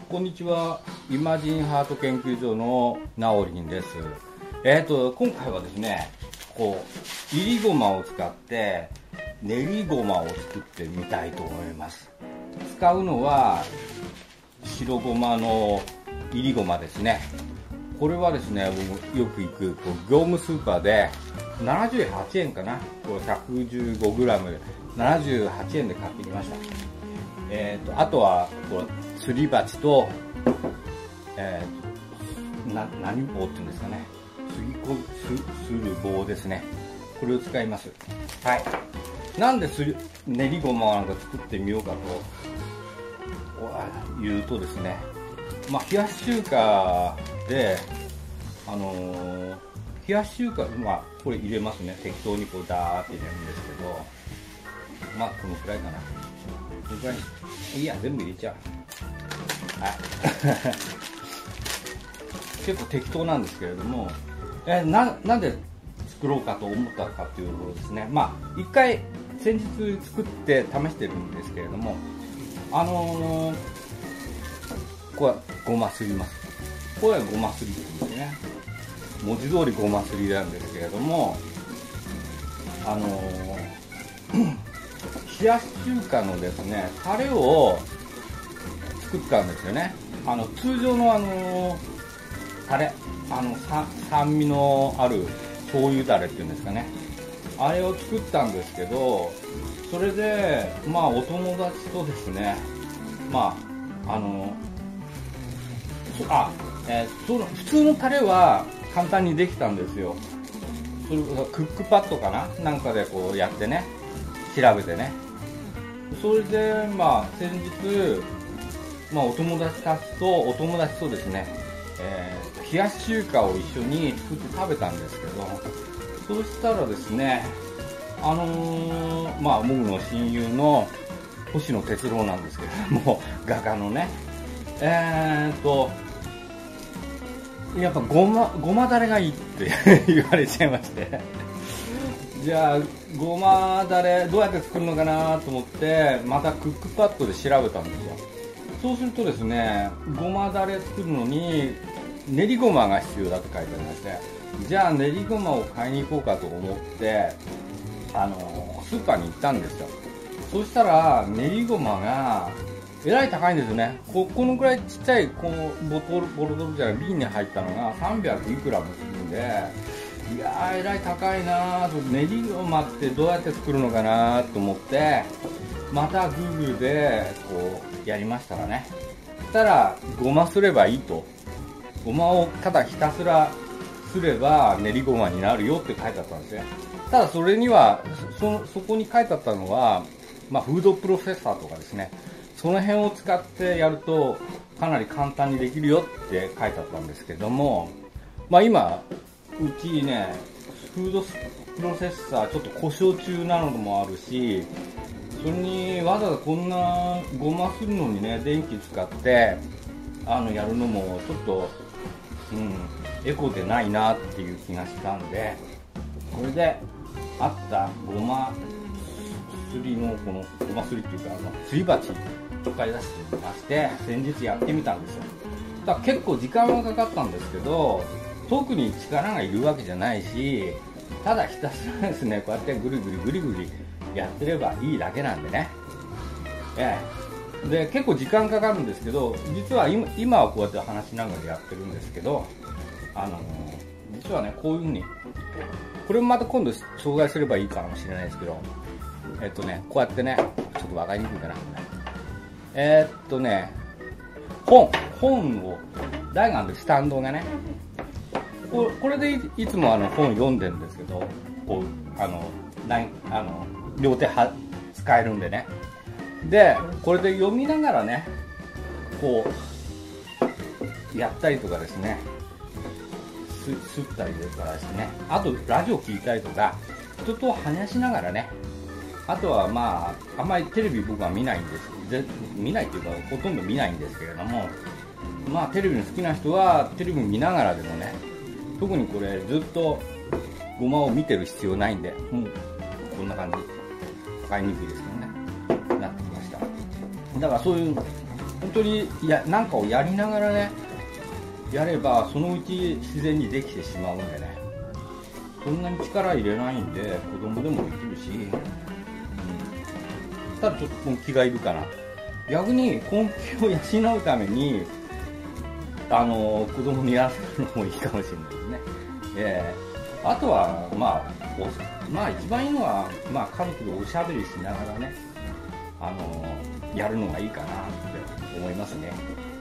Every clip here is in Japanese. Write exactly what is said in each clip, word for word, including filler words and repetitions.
こんにちは。イマジンハート研究所のナオリンです。えっと、今回はですね、こう、いりごまを使って練りごまを作ってみたいと思います。使うのは白ごまのいりごまですね。これはですね、僕よく行くこう業務スーパーでななじゅうはちえんかな。これ ひゃくじゅうごグラム ななじゅうはちえんで買ってきました。えー、とあとはこれすり鉢と、えー、とな何棒っていうんですかね、すぎこ す, する棒ですね。これを使います。はい。なんですり練りごまなんか作ってみようかと言うとですね、まあ、冷やし中華であのー、冷やし中華、まあこれ入れますね。適当にこうダーって入れるんですけど、まあこのくらいかな。このくらいいいや、全部入れちゃう。はい。結構適当なんですけれども、えななんで作ろうかと思ったかっていうところですね。まあ一回先日作って試してるんですけれども、あのー、これはごますります。これはごますりですね。文字通りごますりなんですけれども、あのー、冷やし中華のですね、タレを作ったんですよね。あの通常のあのタレ、あの酸味のある醤油タレっていうんですかね、あれを作ったんですけど、それでまあお友達とですね、まああのあ、えー、その普通のタレは簡単にできたんですよ。それこそクックパッドかななんかでこうやってね、調べてね。それでまあ先日、まあ、お友達たちとお友達とですね、えー、冷やし中華を一緒に作って食べたんですけど、そうしたらですね、あのー、まあ僕の親友の星野哲郎なんですけれども、画家のね、えーっとやっぱごまごまだれがいいって言われちゃいまして。じゃあごまだれどうやって作るのかなと思ってまたクックパッドで調べたんですよ。そうするとですね、ごまだれ作るのに練りごまが必要だと書いてありまして、じゃあ練りごまを買いに行こうかと思ってあのスーパーに行ったんですよ。そしたら練りごまがえらい高いんですよね。こ, このくらいちっちゃいこのボトルボトルじゃない瓶に入ったのがさんびゃくいくらもするんで、いやーえらい高いなーと、練りごまってどうやって作るのかなと思ってまた Google でこうやりましたらね、そしたらごますればいいと、ごまをただひたすらすれば練りごまになるよって書いてあったんですね。ただそれには そ, そこに書いてあったのは、まあ、フードプロセッサーとかですね、その辺を使ってやるとかなり簡単にできるよって書いてあったんですけども、まあ今うちね、フードプロセッサーちょっと故障中なのもあるし、それにわざわざこんなごまするのにね、電気使ってあのやるのもちょっと、うん、エコでないなっていう気がしたんで、これであったごますりのこのごますりっていうか、あのすり鉢使い出してみまして、先日やってみたんですよ。だから結構時間はかかったんですけど、特に力がいるわけじゃないし、ただひたすらですね、こうやってぐるぐるぐりぐりやってればいいだけなんでね。ええ。で、結構時間かかるんですけど、実は 今, 今はこうやって話しながらやってるんですけど、あのー、実はね、こういう風に、これもまた今度紹介すればいいかもしれないですけど、えっとね、こうやってね、ちょっとわかりにくいかな。えー、っとね、本、本を、台があるスタンドがね、こ, これで い, いつもあの本読んでるんですけど、こうあのあの両手は使えるんでね。でこれで読みながらね、こうやったりとかですね、すすったりとかですね、あとラジオ聞いたりとか、人と話しながらね、あとはまああんまりテレビ僕は見ないんですで見ないっていうかほとんど見ないんですけれども、まあテレビの好きな人はテレビ見ながらでもね、特にこれずっとごまを見てる必要ないんで、もうこんな感じ、使いにくいですけどね、なってきました。だからそういう本当にやなんかをやりながらねやればそのうち自然にできてしまうんでね、そんなに力入れないんで子供でもできるし、うん、ただちょっと根気がいるかな。逆に根気を養うためにあの子供にやらせるのもいいかもしれないですね。えー、あとはまあまあ一番いいのは、まあ、家族でおしゃべりしながらねあのやるのがいいかなって思いますね。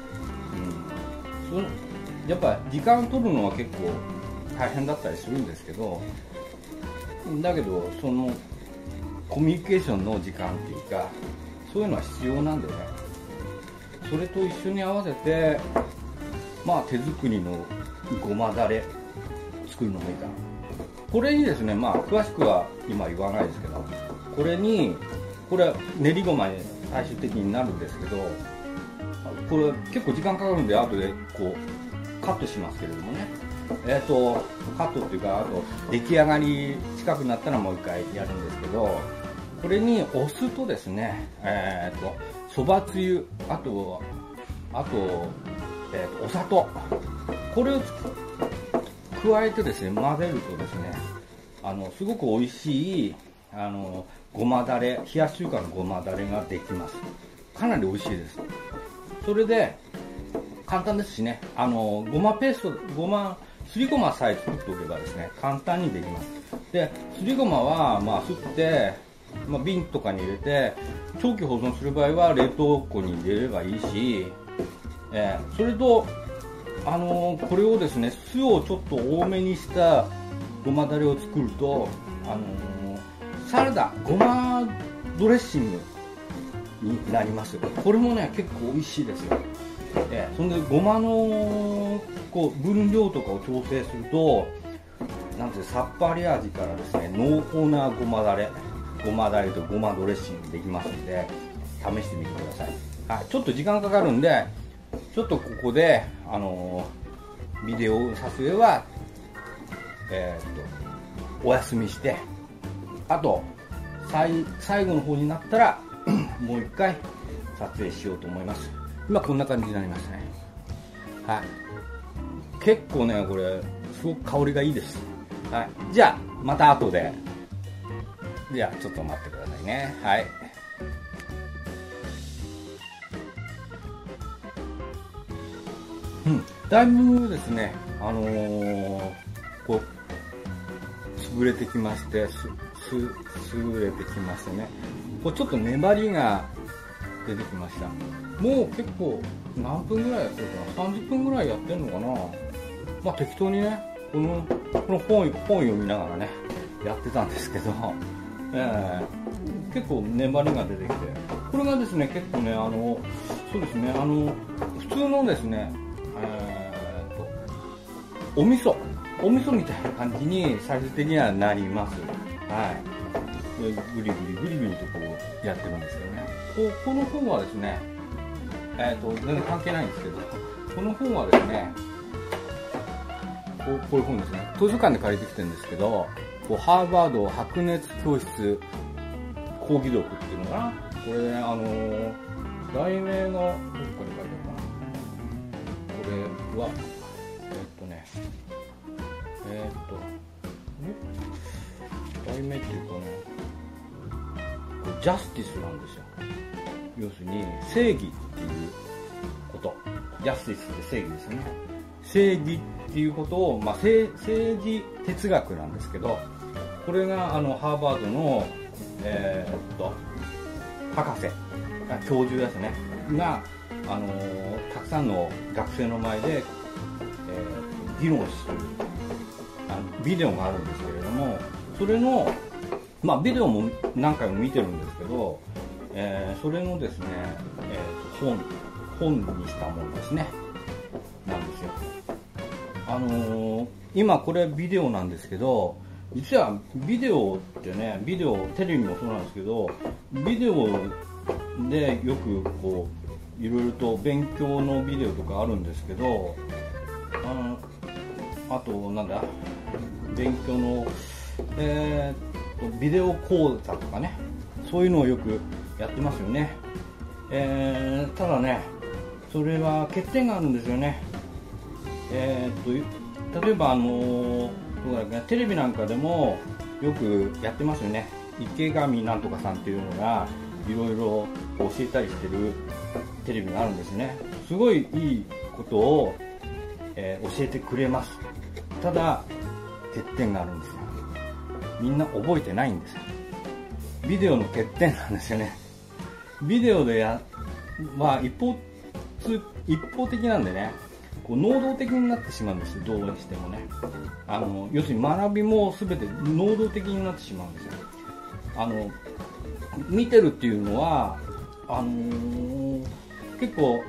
うん、そやっぱ時間を取るのは結構大変だったりするんですけど、だけどそのコミュニケーションの時間っていうかそういうのは必要なんでね、それと一緒に合わせてまあ手作りのごまだれ作るのもいいかな。これにですね、まあ詳しくは今言わないですけど、これにこれは練りごまに最終的になるんですけど、これ結構時間かかるんで後でこうカットしますけれどもね、えーとカットっていうかあと出来上がり近くなったらもう一回やるんですけど、これにお酢とですね、えーとそばつゆ、あとあと、えーとお砂糖、これを加えてですね混ぜるとですね、あのすごく美味しいあのごまだれ、冷やし中華のごまだれができます。かなり美味しいです。それで簡単ですしね、あのごまペースト、ごますりごまさえ作っておけばですね簡単にできます。ですりごまはまあすって、まあ、瓶とかに入れて長期保存する場合は冷凍庫に入れればいいし、えー、それとあのー、これをですね酢をちょっと多めにしたごまだれを作ると、あのー、サラダごまドレッシングになります。これもね結構美味しいですよ。えー、そんでごまのこう分量とかを調整するとなんてさっぱり味からですね濃厚なごまだれごまだれとごまドレッシングできますので試してみてください。はい、ちょっと時間かかるんでちょっとここで、あのー、ビデオ撮影は、えー、っとお休みして、あと最最後の方になったらもう一回撮影しようと思います。今こんな感じになりましたね。はい、結構ねこれすごく香りがいいです。はい、じゃあまた後で。じゃあちょっと待ってくださいね。はい。うん、だいぶですね、あのー、こう潰れてきまして、すす優れてきましてね、こうちょっと粘りが出てきました。もう結構何分ぐらいやってるかな、さんじゅっぷんぐらいやってるのかな。まあ適当にね、このこの本本読みながらねやってたんですけど、えー、結構粘りが出てきて、これがですね結構ねあのそうですねあの普通のですね。えー、とお味噌お味噌みたいな感じに最終的にはなります。はい。でグリグリグリグリとこうやってるんですけどね。ここの本はですね、えー、と全然関係ないんですけど、この本はですね、こうこういう本ですね。図書館で借りてきてるんですけど、こうハーバード白熱教室講義録っていうのかな。これねあのー、題名がどこかに書いてあるかな。これはえー、っとねえー、っとえ題名っていうかねこれジャスティスなんですよ。要するに正義っていうこと。ジャスティスって正義ですね。正義っていうことを、まあ、政治哲学なんですけど、これがあのハーバードの、えー、っと博士教授ですねがあのー、たくさんの学生の前で、えー、議論するあのビデオがあるんですけれども、それの、まあ、ビデオも何回も見てるんですけど、えー、それのですね、えー、本本にしたものですねなんですよ。あのー、今これビデオなんですけど、実はビデオってね、ビデオテレビもそうなんですけど、ビデオでよくこういろいろと勉強のビデオとかあるんですけど、あのあとなんだ勉強の、えー、とビデオ講座とかね、そういうのをよくやってますよね。えー、ただねそれは欠点があるんですよね。えー、っと例えばあのどうだろうね、テレビなんかでもよくやってますよね。池上なんとかさんっていうのがいろいろ教えたりしてるテレビがあるんですね。すごいいいことを、えー、教えてくれます。ただ欠点があるんですよ。みんな覚えてないんですよ。ビデオの欠点なんですよね。ビデオでや、まあ、一方一方的なんでね、こう能動的になってしまうんですよ。どうしてもね、あの要するに学びも全て能動的になってしまうんですよ。あの見てるっていうのはあのー、結構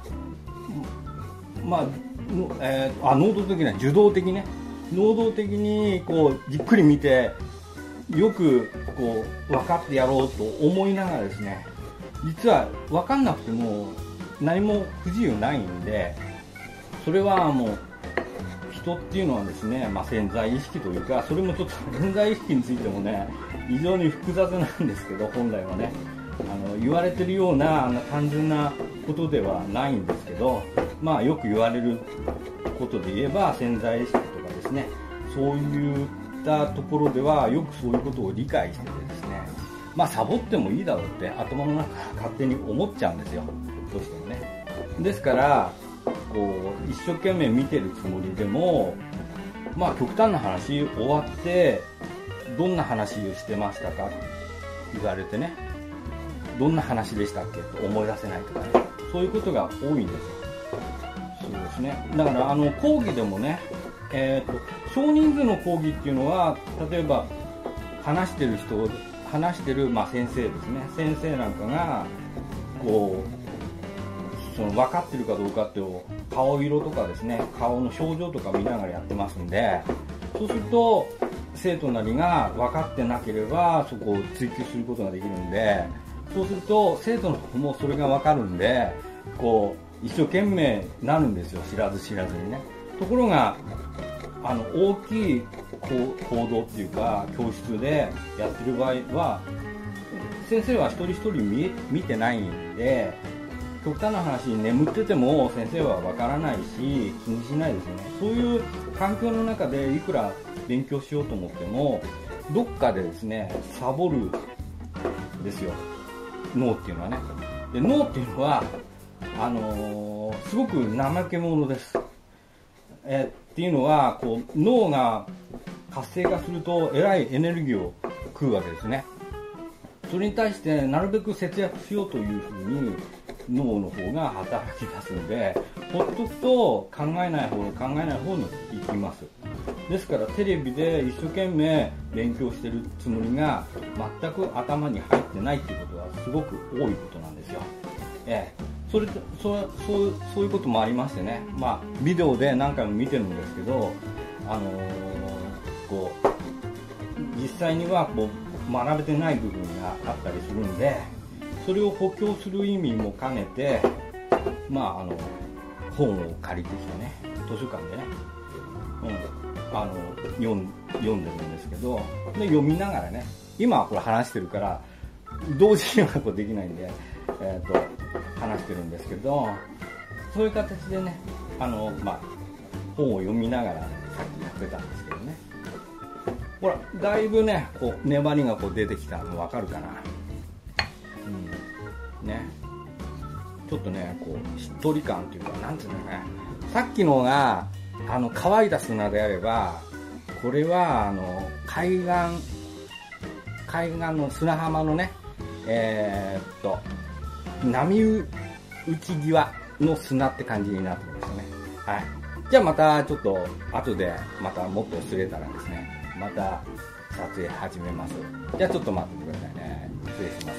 まあ、えー、あ能動的な受動的ね、能動的にこうじっくり見てよくこう分かってやろうと思いながらですね、実は分かんなくても何も不自由ないんで、それはもう人っていうのはですね、まあ、潜在意識というか、それもちょっと潜在意識についてもね非常に複雑なんですけど、本来はねあの言われてるようなあの単純なことではないんですけど、まあよく言われることで言えば潜在意識とかですね、そういったところではよくそういうことを理解しててですね、まあサボってもいいだろうって頭の中から勝手に思っちゃうんですよ、どうしてもね。ですからこう一生懸命見てるつもりでも、まあ極端な話終わってどんな話をしてましたかって言われてね、どんな話でしたっけと思い出せないとかね、そういうことが多いんですよ。そうですね。だからあの講義でもね、えーと、少人数の講義っていうのは、例えば話してる人話してる、まあ、先生ですね、先生なんかがこうその分かってるかどうかっていう顔色とかですね、顔の表情とか見ながらやってますんで、そうすると生徒なりが分かってなければそこを追求することができるんで、そうすると生徒の方もそれが分かるんで、こう一生懸命なるんですよ、知らず知らずにね。ところがあの大きい行動っていうか教室でやってる場合は、先生は一人一人 見, 見てないんで、極端な話眠ってても先生は分からないし気にしないですよね。そういう環境の中でいくら勉強しようと思ってもどっかでですねサボるんですよ、脳っていうのはね。で脳っていうのはあのー、すごく怠け者です。えっていうのはこう脳が活性化するとえらいエネルギーを食うわけですね。それに対してなるべく節約しようというふうに脳の方が働き出すので、ほっとくと考えない方考えない方に行きます。ですからテレビで一生懸命勉強してるつもりが全く頭に入ってないっていうことはすごく多いことなんですよ。ええ、それとそうそうそういうこともありましてね、まあビデオで何回も見てるんですけど、あのー、こう実際にはこう学べてない部分があったりするんで、それを補強する意味も兼ねて、まああの本を借りてきてね、図書館でね、うん、あの読ん読んでるんですけど、で読みながらね、今はこれ話してるから同時にはこうできないんで、えー、と話してるんですけど、そういう形でね、あの、まあ、本を読みながらさっきやってたんですけどね、ほらだいぶねこう粘りがこう出てきたの分かるかな。うんね、ちょっとねこうしっとり感というか、なんていうのね、さっきのがあの乾いた砂であれば、これはあの海岸海岸の砂浜のね、えー、っと波打ち際の砂って感じになってますね。はい。じゃあまたちょっと後でまたもっと擦れたらですね、また撮影始めます。じゃあちょっと待っててくださいね。失礼します。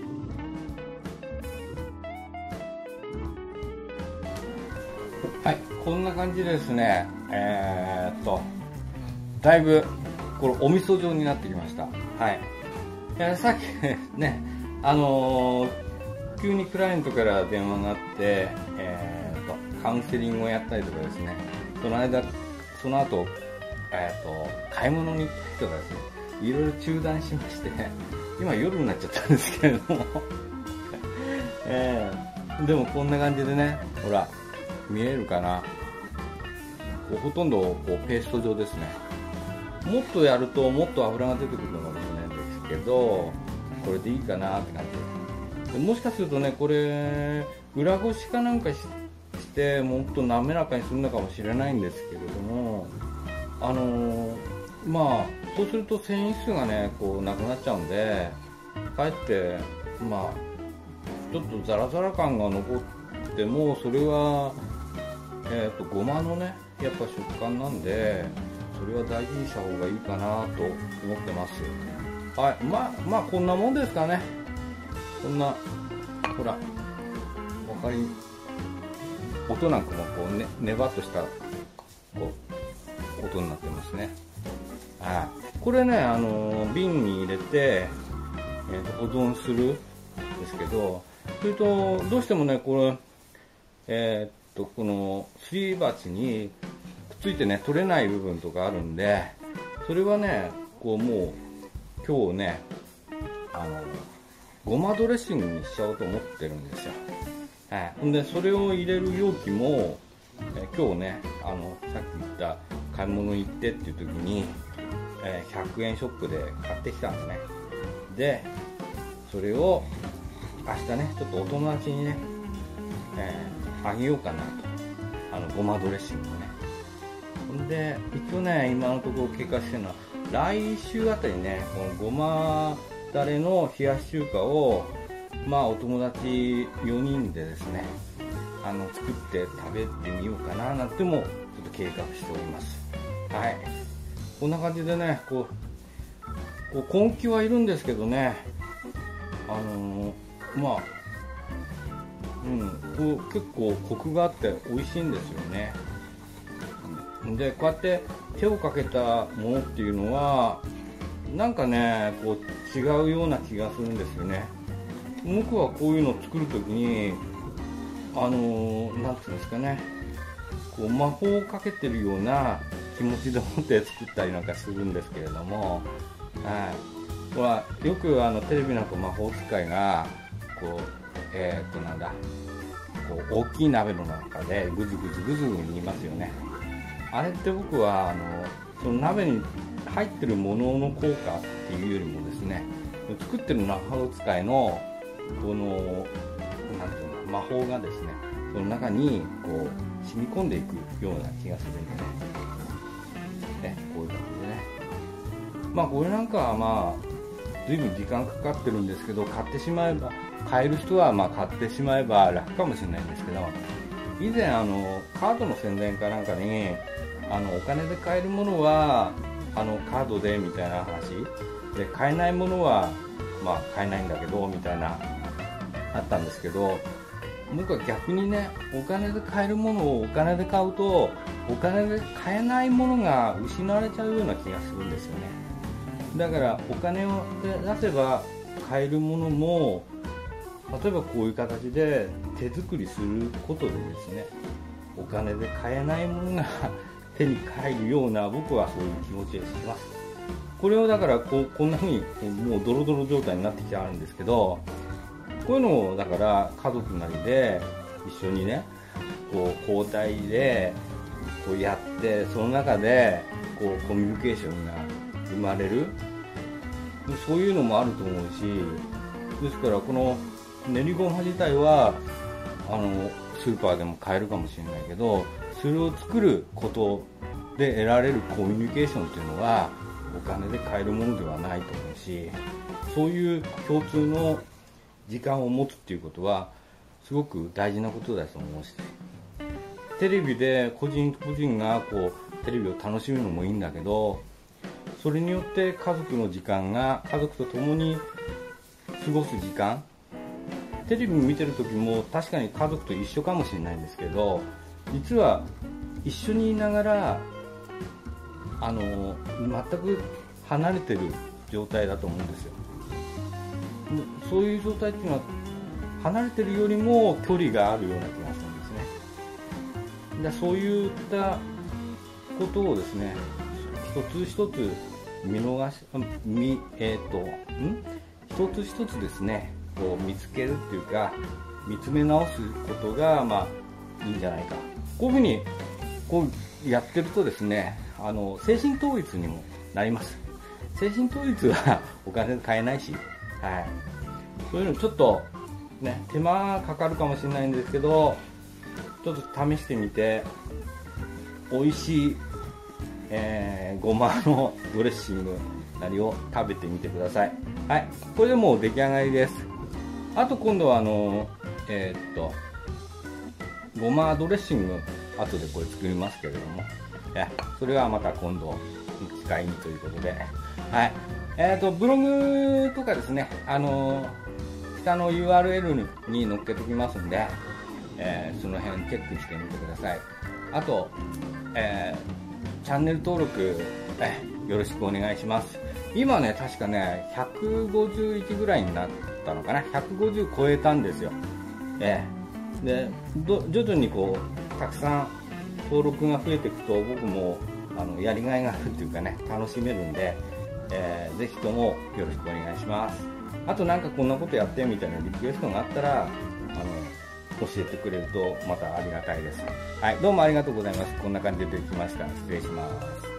はい、こんな感じでですね、えー、っとだいぶこれお味噌状になってきました。はい。えー、さっきね、あのー、急にクライアントから電話があって、えー、とカウンセリングをやったりとかですね、その間その後、えー、と買い物に行ったりとかですね、いろいろ中断しまして、今夜になっちゃったんですけれども、えー、 でもこんな感じでね、ほら見えるかな、こうほとんどこうペースト状ですね。もっとやるともっと油が出てくるのかもしれないんですけど、これでいいかなって感じで、もしかするとね、これ裏ごしかなんか し, してもっと滑らかにするのかもしれないんですけれども、あのー、まあそうすると繊維質がねこうなくなっちゃうんで、かえってまあちょっとザラザラ感が残っても、それは、えー、とごまのねやっぱ食感なんで、それは大事にした方がいいかなと思ってます。はい、まあまあこんなもんですかね。こんなほらわかり音なんかもこうねねばっとしたこう音になってますね。はい、これねあの瓶に入れて、えー、と保存するんですけど、それとどうしてもねこれえー、っとこのすり鉢にくっついてね取れない部分とかあるんで、それはねこうもう今日ねあのごまドレッシングにしちゃおうと思ってるんですよ。はい、でそれを入れる容器も、え今日ねあのさっき言った買い物に行ってっていう時に、えひゃくえんショップで買ってきたんですね。でそれを明日ねちょっとお友達にね、えー、あげようかなと、あのごまドレッシングをね。ほんで一応ね今のところ経過してるのは、来週あたりねこのごまだれの冷やし中華をまあお友達よにんでですねあの作って食べてみようかななんてもちょっと計画しております。はい、こんな感じでねこうこう根気はいるんですけどね、あのー、まあうんこう結構コクがあって美味しいんですよね。でこうやって手をかけたものっていうのはなんかねこう違うような気がするんですよね。僕はこういうのを作るときにあのー、なんていうんですかね、こう魔法をかけてるような気持ちでもって作ったりなんかするんですけれども、はい、これはよくあのテレビなんか魔法使いがこうえー、っとなんだこう大きい鍋の中でぐずぐずぐずぐず煮ますよね。あれって僕はあのその鍋に入ってるものの効果っていうよりもですね、作ってる魔法使いのこのなんていうの魔法がですねその中にこう染み込んでいくような気がするんでね、ねこういう感じでね、まあこれなんかはまあ随分時間かかってるんですけど、買ってしまえば買える人はまあ買ってしまえば楽かもしれないんですけど、以前あのカードの宣伝かなんかにあのお金で買えるものはあのカードでみたいな話で、買えないものはまあ買えないんだけどみたいなあったんですけど、僕は逆にねお金で買えるものをお金で買うとお金で買えないものが失われちゃうような気がするんですよね。だからお金を出せば買えるものも例えばこういう形で手作りすることでですねお金で買えないものが手に入るような僕はそういう気持ちがします。これをだからこうこんな風にもうドロドロ状態になってきてあるんですけど、こういうのをだから家族なりで一緒にねこう交代でこうやって、その中でこうコミュニケーションが生まれる、そういうのもあると思うし、ですからこの練りごま自体はあのスーパーでも買えるかもしれないけど、それを作ることで得られるコミュニケーションっていうのはお金で買えるものではないと思うし、そういう共通の時間を持つっていうことはすごく大事なことだと思うし、テレビで個人個人がこうテレビを楽しむのもいいんだけど、それによって家族の時間が家族と共に過ごす時間、テレビ見てる時も確かに家族と一緒かもしれないんですけど、実は一緒にいながらあの全く離れてる状態だと思うんですよ。そういう状態っていうのは離れてるよりも距離があるような気がするんですね。だそういったことをですね一つ一つ見逃し見えっ、ー、とん一つ一つですねこう見つけるっていうか、 見つめ直すことが、まあ、いいんじゃないか。こういうふうにこうやってるとですね、あの精神統一にもなります。精神統一はお金で買えないし、はい、そういうのちょっとね、手間かかるかもしれないんですけど、ちょっと試してみて、美味しい、えー、ごまのドレッシングなりを食べてみてください。はい、これでもう出来上がりです。あと今度はあのえー、っとごまドレッシング、後でこれ作りますけれども、えそれはまた今度機会にということで、はい、えー、っとブログとかですね、あの下の ユーアールエル に載っけておきますんで、えー、その辺チェックしてみてください。あと、えー、チャンネル登録、えー、よろしくお願いします。今ね、確かね、ひゃくごじゅういちぐらいになったのかな、ひゃくごじゅう超えたんですよ。えー、でど徐々にこうたくさん登録が増えていくと、僕もあのやりがいがあるっていうかね、楽しめるんで、えー、ぜひともよろしくお願いします。あとなんかこんなことやってみたいなリクエストがあったら、あの教えてくれるとまたありがたいです。はい、どうもありがとうございます。こんな感じでできました。失礼します。